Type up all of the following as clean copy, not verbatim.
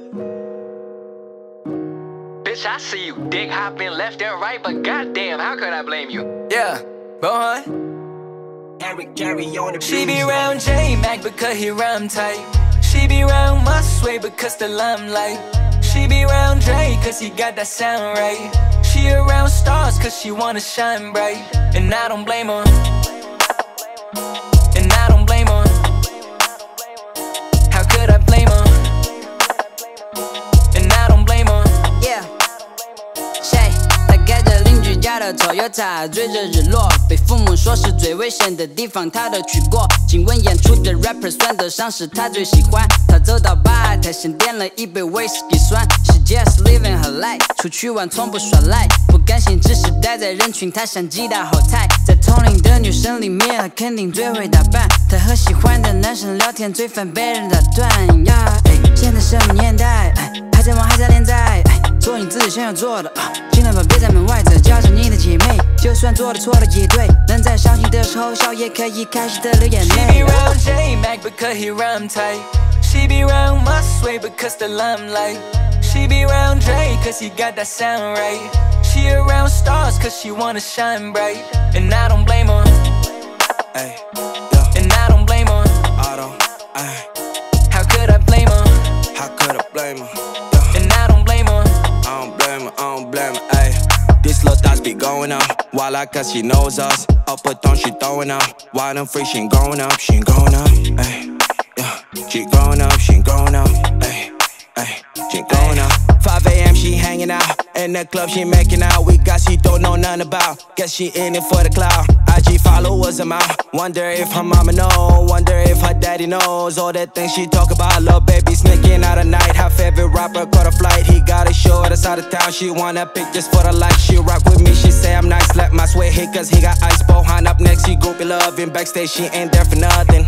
Bitch, I see you dick hopping left and right, but goddamn, how could I blame you? Yeah, Bohan. HARIKIRI on the She be round Jmag because he rhyme tight. She be round Maswei because the limelight. She be round Dre cause he got that sound right. She around stars cause she wanna shine bright. And I don't blame her. And I don't blame her. How could I blame her? And I don't blame her. Yeah， 谁？她开着邻居家的 Toyota， 追着日落，被父母说是最危险的地方，她都去过。今晚演出的rapper， 算得上是她最喜欢。她走到吧台，先点了一杯whisky， 酸。She just living her life， 出去玩从不耍赖，不甘心只是呆在人群，她想挤到后台。在同龄的女生里面，她肯定最会打扮。她和喜欢的男生聊天最烦被人打断。现在什么年代？海贼王还在连载。做你自己想要做的，进来吧别站门外，再叫上你的姐妹，就算做的错了也对，能在伤心的时候笑，也可以开心地流眼泪。 She be round Jmag because he rhyme tight. She be round Maswei because the limelight. She be round Dre cause he got that sound right. She around stars cause she wanna shine bright. And I don't blame her. Ay, yeah. And I don't blame her. I don't, ay. How could I blame her? How could I blame her? And I don't blame her. I don't blame her, I don't blame her, ayy. These little thoughts be going up, while I cause she knows us. Up a thumb, she throwing up. Why them free, she ain't growing up, she ain't growing up, ayy. Yeah, she growing up, she ain't growing up, ayy, ayy. She ain't growing up. 5 a.m. she hanging out, in the club she making out. We got she don't know nothing about, guess she in it for the clout. IG followers I'm out, wonder if her mama know, wonder if her daddy knows. All that things she talk about, little baby sneaking out at night. Her favorite rapper caught a flight, he got a show at the side of town. She wanna pick just for the light, she rock with me, she say I'm nice. Let Maswei hit cause he got ice. Bohan up next, he groupie loving, backstage she ain't there for nothing.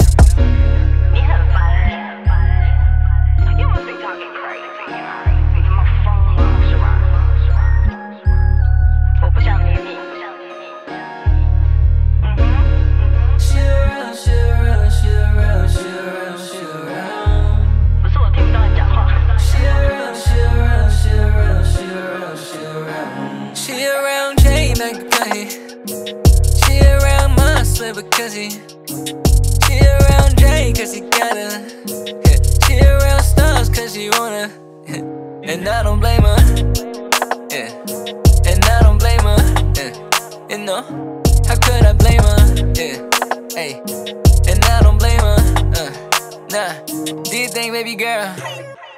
She around Jmag, she around Maswei because she around Dre cause he got her. She around stars cause she wanna. And I don't blame her. Yeah. And I don't blame her. Yeah. You know, how could I blame her? Yeah. Hey. And I don't blame her. Nah. Do you think, baby girl?